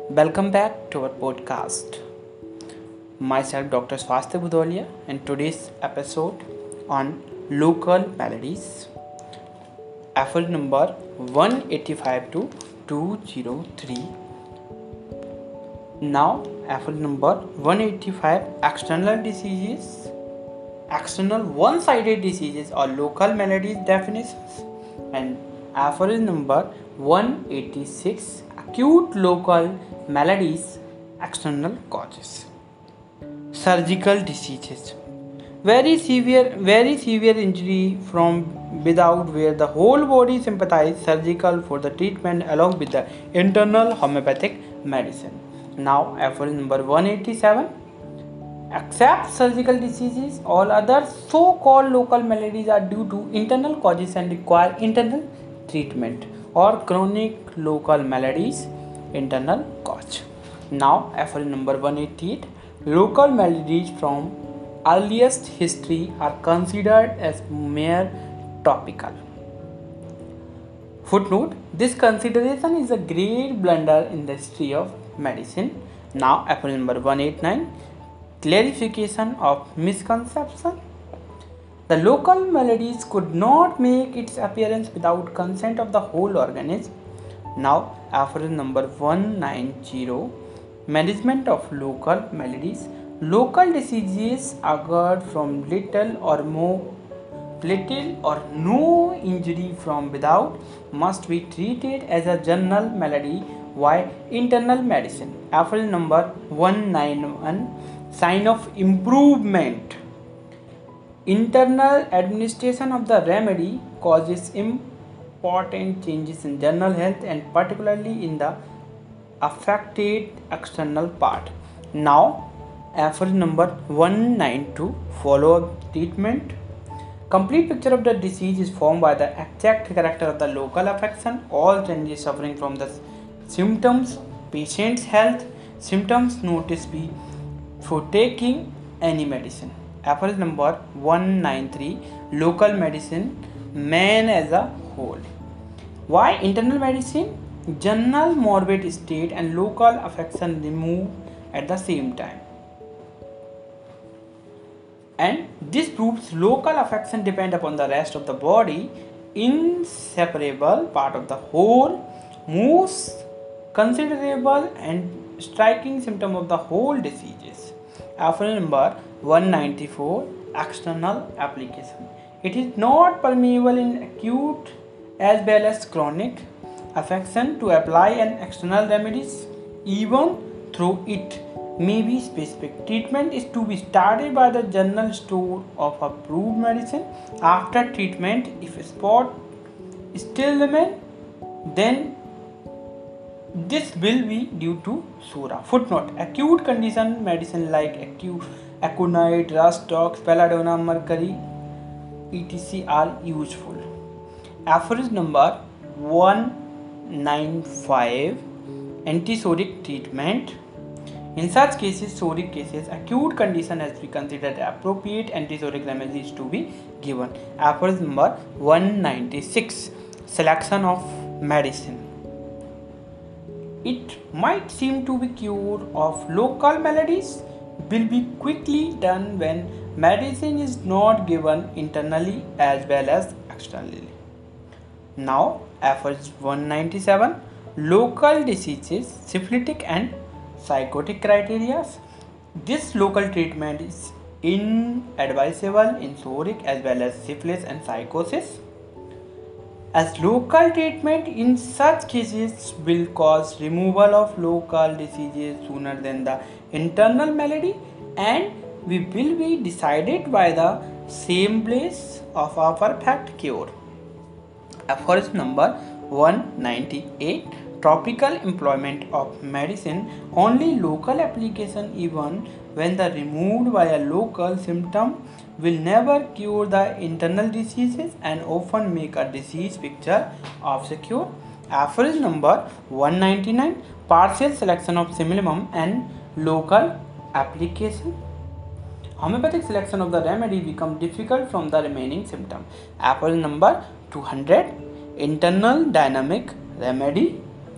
Welcome back to our podcast. Myself, Dr. Swastika Budolia, and today's episode on local melodies. Episode number 185 to 203. Now, episode number 185 external diseases, external one-sided diseases or local melodies definitions, and episode number 186 acute local maladies, external causes. Surgical diseases, very severe injury from without where the whole body sympathizes surgical for the treatment along with the internal homeopathic medicine. Now episode number 187, except surgical diseases, all other so-called local maladies are due to internal causes and require internal treatment, or chronic local maladies, internal cause. Now, episode number 188, local maladies from earliest history are considered as mere topical. Footnote: this consideration is a great blunder in the history of medicine. Now, episode number 189, clarification of misconception. The local maladies could not make its appearance without consent of the whole organism. Now, episode number 190, management of local maladies. Local diseases occurred from little or no injury from without must be treated as a general malady, while internal medicine. Episode number 191, sign of improvement. Internal administration of the remedy causes important changes in general health and particularly in the affected external part. Now, episode number 192, follow-up treatment. Complete picture of the disease is formed by the exact character of the local affection. All changes suffering from the symptoms, patient's health, symptoms notice before taking any medicine. Episode number 193, local medicine, man as a whole. Why internal medicine? General morbid state and local affection removed at the same time. And this proves local affection depend upon the rest of the body, inseparable part of the whole, most considerable and striking symptom of the whole diseases. Episode number 194, external application. It is not permissible in acute as well as chronic affection to apply an external remedies, even though it may be specific. Treatment is to be started by the general store of approved medicine. After treatment, if a spot still remain, then this will be due to sura. Footnote: acute condition medicine like aconite, rust, tox, belladonna, mercury, etc. are useful. Episode number 195, antisoric treatment. In such cases, soric cases, acute condition has to be considered appropriate antisoric remedies to be given. Episode number 196, selection of medicine. It might seem to be cure of local maladies will be quickly done when medicine is not given internally as well as externally. Now, episode 197, local diseases, syphilitic and psychotic criteria. This local treatment is inadvisable in soric as well as syphilis and psychosis, as local treatment in such cases will cause removal of local diseases sooner than the internal malady, and we will be decided by the semblance of a perfect cure. Episode number 198, topical employment of medicine, only local application even when the removed by a local symptom will never cure the internal diseases and often make a disease picture of the cure. Episode number 199, partial selection of simillimum and local application. Homeopathic selection of the remedy becomes difficult from the remaining symptom. Episode number 200, internal dynamic remedy.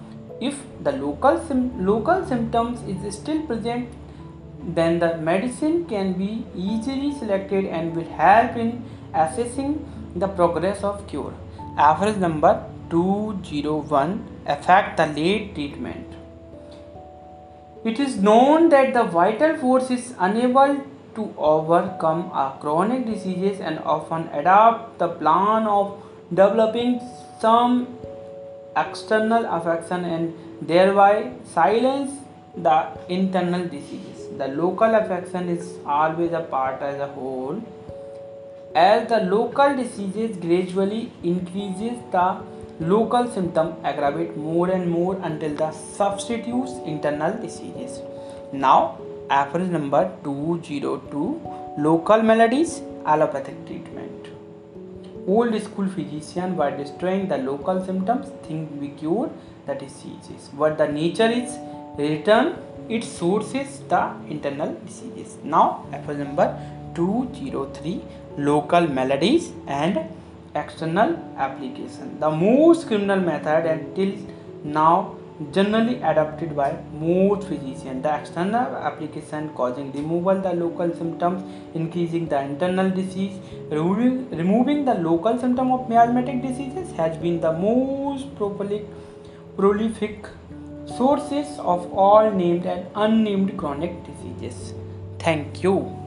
If the local symptoms is still present, then the medicine can be easily selected and will help in assessing the progress of cure. Average number 201, affect the late treatment. It is known that the vital force is unable to overcome a chronic disease and often adopt the plan of developing some external affection and thereby silence the internal disease. The local affection is always a part as a whole. As the local diseases gradually increases, the local symptom aggravate more and more until the substitutes internal diseases. Now, average number 202, local maladies, allopathic treatment. Old school physicians were destroying the local symptoms, think we cure the diseases. What the nature is, return its sources, the internal diseases. Now, average number 203, local maladies and external application. The most criminal method until now generally adopted by most physicians. The external application causing removal the local symptoms, increasing the internal disease. Removing the local symptom of miasmatic diseases has been the most prolific sources of all named and unnamed chronic diseases. Thank you.